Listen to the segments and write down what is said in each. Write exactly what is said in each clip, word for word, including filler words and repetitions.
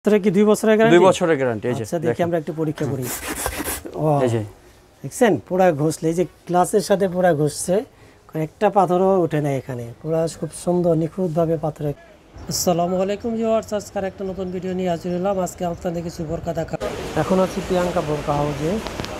তোরে কি দুই বছরের গ্যারান্টি? দুই বছরের গ্যারান্টি। এই যে আচ্ছা দেখি আমরা একটু পরীক্ষা করি। ও এই যে দেখছেন পুরা ঘষলে, এই যে গ্লাসের সাথে পুরা ঘষছে, একটা পাথরও ওঠে না এখানে, পুরা খুব সুন্দর নিখুঁতভাবে পাথরে। আসসালামু আলাইকুম ভিউয়ার্স, আজকের একটা নতুন ভিডিও নিয়ে হাজির হলাম। আজকে আপনাদের কিছু বোরকা দেখা। এখন আছি প্রিয়াঙ্কা বোরকা হাউজে।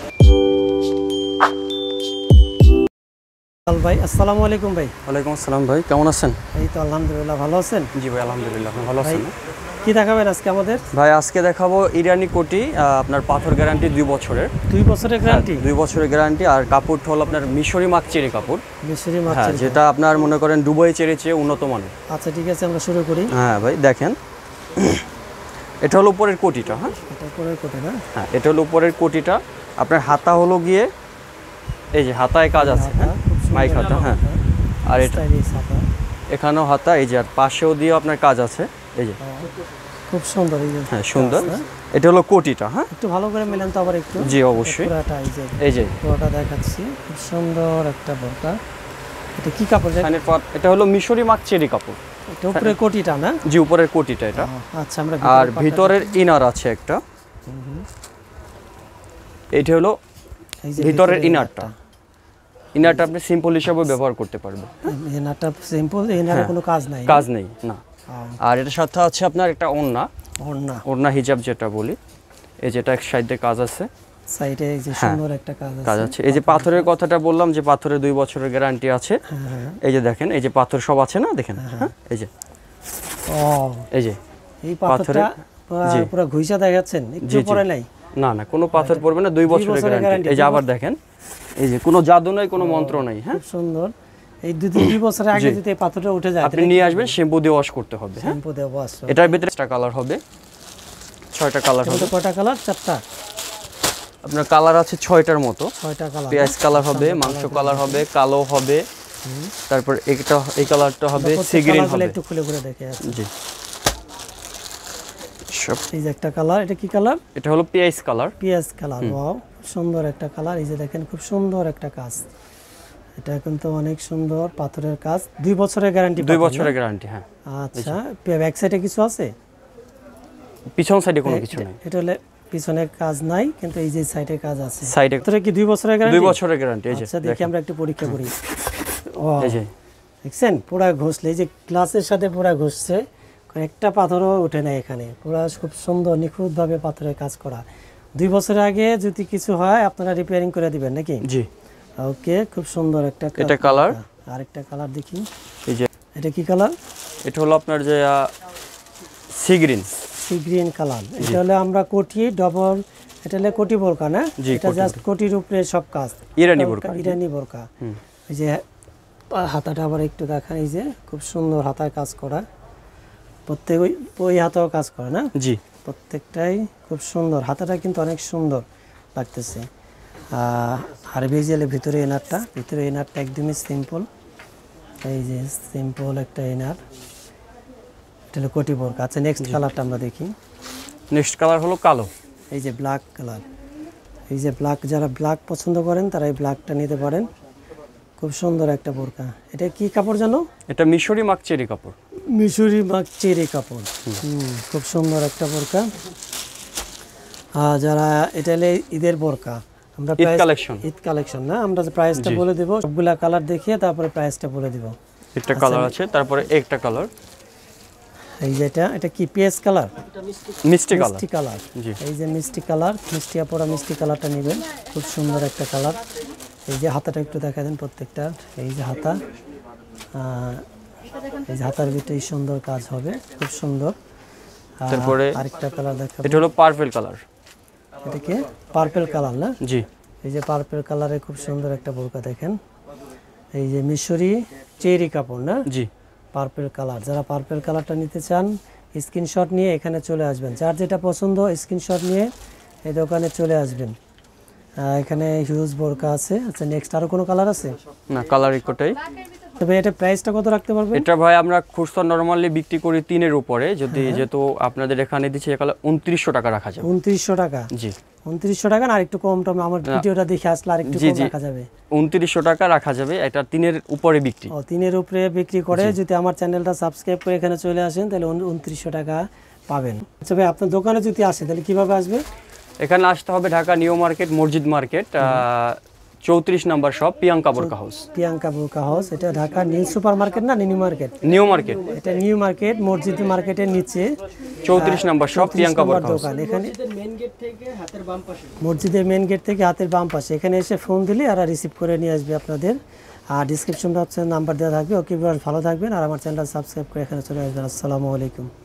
ভাই আসসালামু আলাইকুম। ভাই ওয়ালাইকুম আসসালাম। ভাই কেমন আছেন? এই তো আলহামদুলিল্লাহ, ভালো আছেন? জি ভাই আলহামদুলিল্লাহ। আপনি ভালো আছেন? কি দেখাবেন আজকে আমাদের? ভাই আজকে দেখাবো ইরানি কোটি, আপনার পাথর গ্যারান্টি দুই বছরের। দুই বছরের গ্যারান্টি? দুই বছরের গ্যারান্টি। আর কাপড়টা হলো আপনার মিশরি মাক চেরি কাপড়। মিশরি মাক চেরি, যেটা আপনার মনে করেন দুবাই চেরি চেয়ে উন্নত মানের। আচ্ছা ঠিক আছে, আমরা শুরু করি। হ্যাঁ ভাই দেখেন, এটা হলো উপরের কোটিটা। হ্যাঁ এটা উপরের কোটি না? হ্যাঁ এটা হলো উপরের কোটিটা। আপনার হাতা হলো গিয়ে এই যে হাতায় কাজ আছে, হ্যাঁ মাইক হাতা। হ্যাঁ আর এটা এখানেও হাতা, এই যে আর পাশেও দিয়ে আপনার কাজ আছে। এই যে খুব সুন্দর। এই যে হ্যাঁ সুন্দর। এটা হলো কোটিটা। হ্যাঁ একটু ভালো করে মেলেন তো আবার একটু। জি অবশ্যই। পুরোটা এই যে এই যে পুরোটা দেখাচ্ছি, খুব সুন্দর একটা বোরকা। এটা কি কাপড়? এটা হলো মিশরি মাক চেরি কাপড়। এটা উপরের কোটিটা না? জি উপরের কোটিটা এটা। আচ্ছা আমরা আর ভিতরের ইনার আছে একটা। এইটা হলো ভিতরের ইনারটা। ইনারটা আপনি সিম্পল হিসেবে ব্যবহার করতে পারবেন। ইনারটা সিম্পল, ইনারে কোনো কাজ নাই? কাজ নেই না। আর এটার সাথে আছে আপনার একটা ওড়না। ওড়না ওড়না হিজাব যেটা বলি, এই যেটা এক সাইডে কাজ আছে, সাইডে এই যে সুন্দর একটা কাজ আছে। কাজ আছে। এই যে পাথরের কথাটা বললাম, যে পাথরের দুই বছরের গ্যারান্টি আছে। এই যে দেখেন, এই যে পাথর সব আছে না, দেখেন। হ্যাঁ এই যে ও এই যে এই পাথরটা পুরো ঘুইসা দেখাচ্ছেন, একটু পরে নাই? না না কোনো পাথর পড়বে না, দুই বছরের গ্যারান্টি। এই যে আবার দেখেন, এই যে কোনো জাদু নাই, কোনো মন্ত্র নাই। হ্যাঁ খুব সুন্দর। এই দুই দুই বছর আগে যদি এই পাথরটা উঠে যায়, আপনি নিয়ে আসবেন, শ্যাম্পু দিয়ে ওয়াশ করতে হবে। শ্যাম্পু দিয়ে ওয়াশ। এটার ভিতরে ছয়টা কালার হবে। ছয়টা কালার হবে। কয়টা কালার? চারটা। আপনার কালার আছে ছয়টার মতো। ছয়টা কালার। পেঁয়াজ কালার হবে, মাংস কালার হবে, কালো হবে, তারপর এটা এই কালারটা হবে, সি গ্রিন হবে। একটু খুলে খুলে দেখে আছে। জি সব। এই যে একটা কালার, এটা কি কালার? এটা হলো পেঁয়াজ কালার। পেঁয়াজ কালার। ওয়াও সুন্দর একটা কালার। এই যে দেখেন খুব সুন্দর একটা কাজ, এটা কিন্তু অনেক সুন্দর পাথরের কাজ। দুই বছরের গ্যারান্টি? দুই বছরের গ্যারান্টি। হ্যাঁ আচ্ছা ব্যাক সাইডে কিছু আছে? পিছন সাইডে কোনো কিছু নেই। এটা হলে পিছনে কাজ নাই, কিন্তু এই যে সাইডে কাজ আছে। সাইডে তোরে কি দুই বছরের গ্যারান্টি? দুই বছরের গ্যারান্টি। এই যে আচ্ছা দেখি আমরা একটু পরীক্ষা করি। ও এই যে দেখছেন পুরা ঘষলে, এই যে গ্লাসের সাথে পুরা ঘষছে, একটা পাথরও ওঠে না এখানে, পুরা খুব সুন্দর নিখুঁতভাবে পাথরের কাজ করা। দুই বছর আগে যদি কিছু হয় আপনারা রিপেয়ারিং করে দিবেন নাকি? জি ওকে খুব সুন্দর একটা। এটা কালার। আরেকটা কালার দেখি। এই যে এটা কি কালার? এটা হলো আপনার যে sea green. Sea green colour. এটা হলো আমরা কোটি ডবল, এটা হলো কোটি বোরকা না? এটা জাস্ট কোটির উপরে সব কাজ। ইরানি বোরকা। ইরানি বোরকা। এই যে হাতাটা আবার একটু দেখান, এই যে খুব সুন্দর হাতায় কাজ করা, প্রত্যেক ওই ওই হাতেও কাজ করে না? জি প্রত্যেকটাই খুব সুন্দর। হাতাটা কিন্তু অনেক সুন্দর লাগতেছে। আর বেজেলে ভিতরে এনারটা, ভিতরে এনারটা একদমই সিম্পল। এই যে সিম্পল একটা এনার, এটা হলো কোটি বোরকা। আচ্ছা নেক্সট কালারটা আমরা দেখি। নেক্সট কালার হলো কালো। এই যে ব্ল্যাক কালার। এই যে ব্ল্যাক, যারা ব্ল্যাক পছন্দ করেন তারা এই ব্ল্যাকটা নিতে পারেন। খুব সুন্দর একটা বোরকা। এটা কি কাপড় জানো? এটা মিশরি মাক চেরি কাপড়। মিশরি মাক চেরি কাপড়। খুব সুন্দর একটা বোরকা। আর যারা এটা হলে ঈদের বোরকা, আমরা ঈদ কালেকশন। ঈদ কালেকশন না, আমরা প্রাইসটা বলে দেব, সবগুলা কালার দেখিয়ে তারপরে প্রাইসটা বলে দেব। একটা কালার আছে, তারপরে একটা কালার। এই যে এটা, এটা কি পেঁয়াজ কালার? মিষ্টি কালার। মিষ্টি কালার। এই যে মিষ্টি কালার, মিষ্টি আপরা মিষ্টি কালারটা নেবেন। খুব সুন্দর একটা কালার। এই যে হাতাটা একটু দেখা দেন প্রত্যেকটা। এই যে হাতা, এই যে হাতার ভিতরে সুন্দর কাজ হবে, খুব সুন্দর। তারপরে আরেকটা কালার দেখাবো। এটা হলো পার্পল কালার। এটা কি পার্পল কালার না? জি এই যে পার্পল কালারে খুব সুন্দর একটা বোরকা দেখেন। এই যে মিশরি চেরি কাপড় না? জি পার্পল কালার। যারা পার্পল কালারটা নিতে চান স্ক্রিনশট নিয়ে এখানে চলে আসবেন। যার যেটা পছন্দ স্ক্রিনশট নিয়ে এই দোকানে চলে আসবেন। এখানে হিউজ বোরকা আছে। আচ্ছা নেক্সট আরো কোনো কালার আছে? না কালার একটাই। তবে এটা প্রাইসটা কত রাখতে পারবেন? এটা ভাই আমরা খুচরা নরমালি বিক্রি করি তিনের উপরে, যদি যেহেতু আপনাদের এখানে দিচ্ছি এখানে উনত্রিশশো টাকা রাখা যাবে। উনত্রিশশো টাকা? জি উনত্রিশশো টাকা না আরেকটু কম টম আমার ভিডিওটা দেখে আসলে আরেকটু কম রাখা যাবে? উনত্রিশশো টাকা রাখা যাবে। এটা তিনের উপরে বিক্রি। ও তিনের উপরে বিক্রি করে। যদি আমার চ্যানেলটা সাবস্ক্রাইব করে এখানে চলে আসেন তাহলে উনত্রিশশো টাকা পাবেন। আচ্ছা ভাই, আপনার দোকানে যদি আসে তাহলে কিভাবে আসবে? এখানে আসতে হবে ঢাকা নিউ মার্কেট, মসজিদ মার্কেট, চৌত্রিশ নম্বর শপ, প্রিয়াঙ্কা বোরকা হাউস। প্রিয়াঙ্কা বোরকা হাউস, এটা ঢাকা নিউ সুপার মার্কেট না নিউ মার্কেট? নিউ মার্কেট, এটা নিউ মার্কেট, মসজিদ মার্কেটের নিচে চৌত্রিশ নম্বর শপ, প্রিয়াঙ্কা বোরকা হাউস। দোকান। এখানে মসজিদের মেন গেট থেকে হাতের বাম পাশে। এখানে এসে ফোন দিলে আর রিসিভ করে নিয়ে আসবে আপনাদের। আর ডিসক্রিপশন বক্সে নাম্বার দেওয়া থাকবে। ওকে, ভালো থাকবেন আর আমার চ্যানেলটা সাবস্ক্রাইব করে এখানে চলে আসবেন। আসসালামু আলাইকুম।